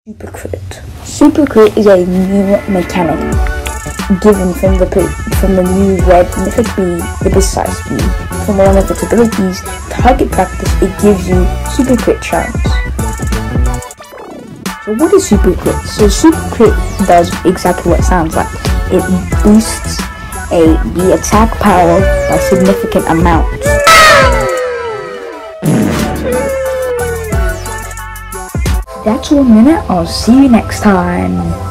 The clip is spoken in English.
Super Crit. Super Crit is a new mechanic given from the new red Mythic Bee, the Precise Bee. From one of its abilities, Target Practice, it gives you Super Crit chance. So what is Super Crit? So Super Crit does exactly what it sounds like. It boosts the attack power by significant amounts. That's 1 minute. I'll see you next time.